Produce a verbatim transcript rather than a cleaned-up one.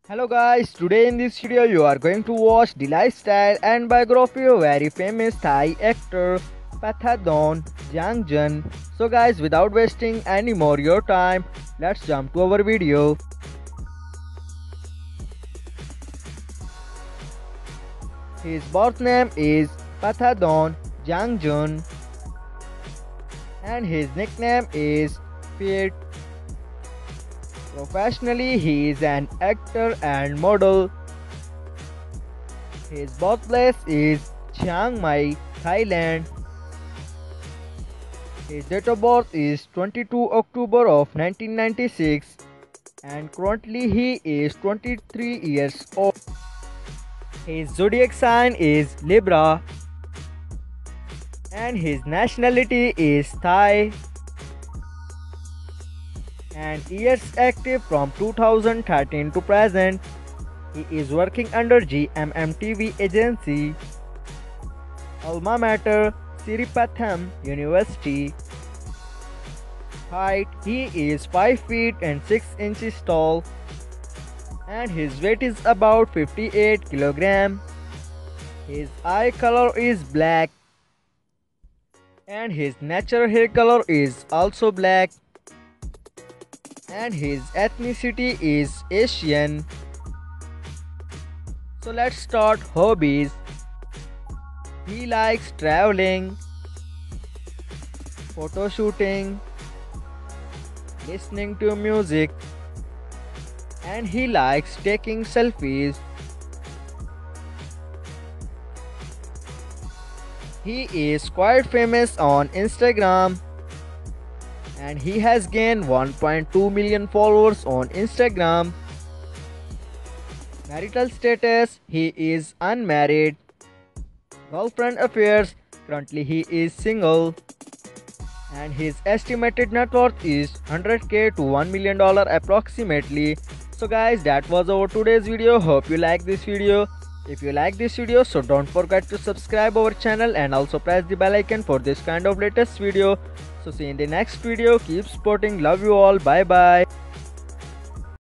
Hello guys, today in this video you are going to watch the lifestyle and biography of very famous Thai actor Pathadon Jangjun. So guys, without wasting any more your time, let's jump to our video. His birth name is Pathadon Jangjun and his nickname is Pete. Professionally, he is an actor and model. His birthplace is Chiang Mai, Thailand. His date of birth is twenty-second of October of nineteen ninety-six and currently he is twenty-three years old. His zodiac sign is Libra and his nationality is Thai. And years active from two thousand thirteen to present. He is working under G M M T V agency. Alma mater Siripatham University. Height, he is five feet and six inches tall. And his weight is about fifty-eight kilograms. His eye color is black. And his natural hair color is also black. And his ethnicity is Asian. So let's start hobbies. He likes traveling, photo shooting, listening to music, and he likes taking selfies. He is quite famous on Instagram. And he has gained one point two million followers on Instagram. Marital status, he is unmarried. Girlfriend affairs, currently he is single. And his estimated net worth is one hundred K to one million dollars approximately. So guys, that was our today's video. Hope you like this video. If you like this video, so don't forget to subscribe our channel and also press the bell icon for this kind of latest video. So see you in the next video. Keep supporting. Love you all. Bye bye.